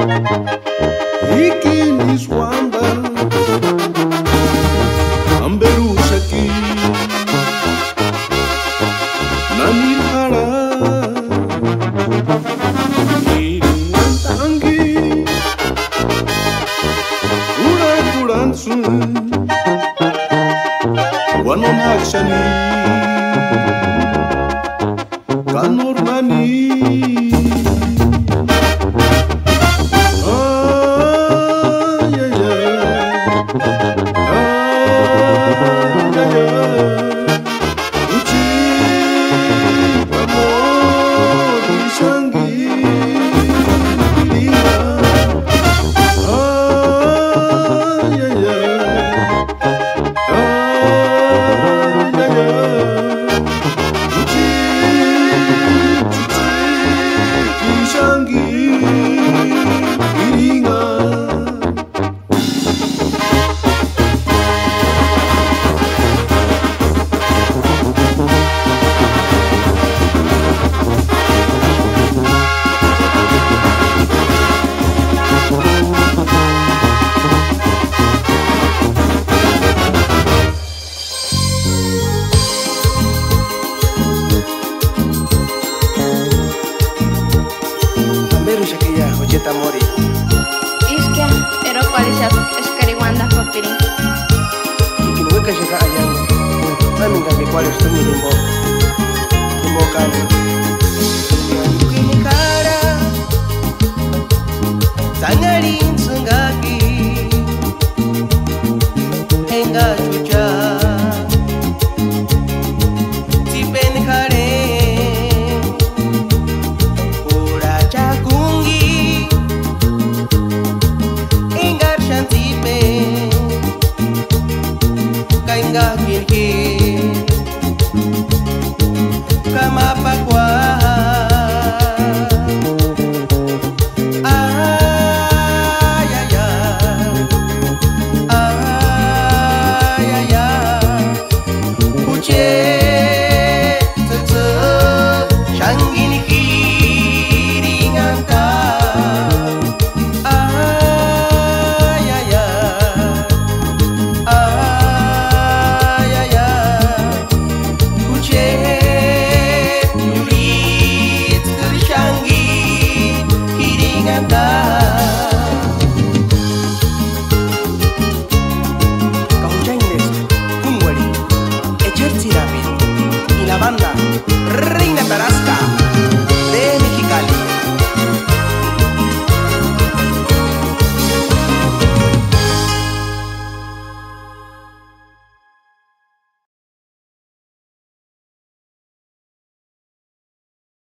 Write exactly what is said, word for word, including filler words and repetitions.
Ikini swamba amberusha ki nani hara ni tangi ura kuransu wanon hakshani kanurmani Mori. Iskia, ero kualisat eskari wanda papiri. Ikin weka shaka ayang. Nami ngabi kualis tu minimbo. Minimbo kami. Kini kara. Sangarin sengaki. Enga cuca. Tipen kare. Ura cakungi. Kainga kirki kama pakwa